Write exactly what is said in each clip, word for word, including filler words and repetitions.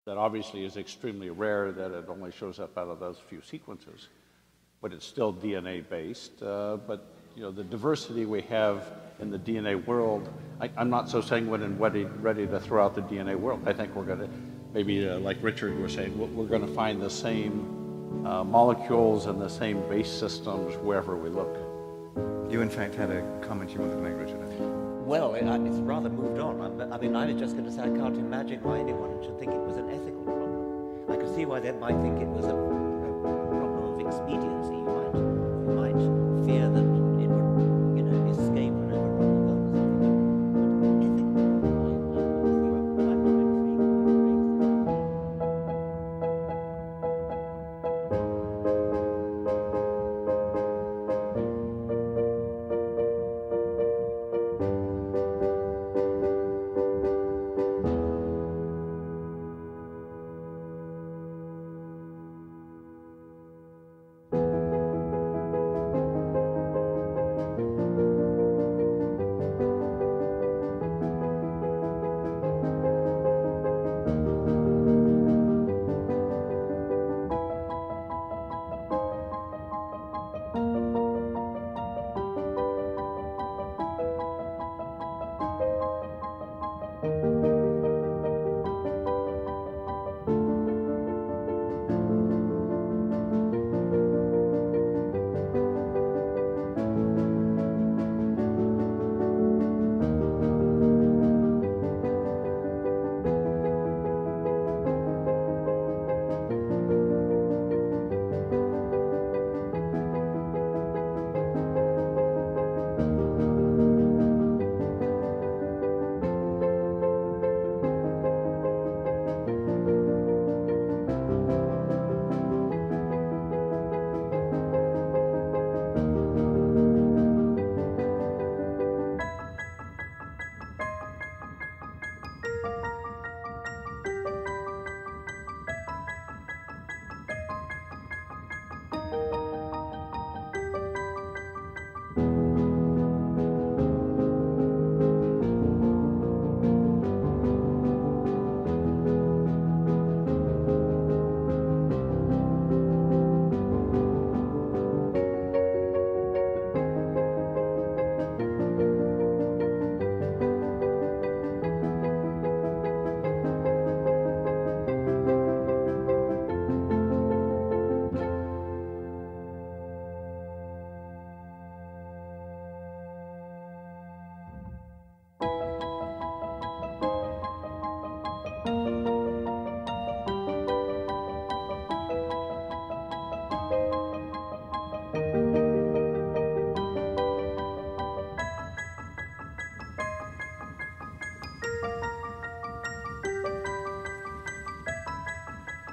that obviously is extremely rare, that it only shows up out of those few sequences, but it's still D N A based. Uh, but you know, the diversity we have in the D N A world, I, I'm not so sanguine and ready, ready to throw out the D N A world. I think we're going to, maybe uh, like Richard was saying, we're going to find the same uh, molecules and the same base systems wherever we look. You, in fact, had a comment you wanted to make, Richard. Well, it, it's rather moved on. I, I mean, I was just going to say I can't imagine why anyone should think it was an ethical problem. I could see why they might think it was a, a problem of expediency. You might, you might fear that it would, you know, escape and overrun the world or something. But ethical, I, I, I, I'm not intrigued by it.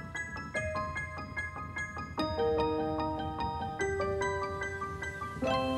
Thank you.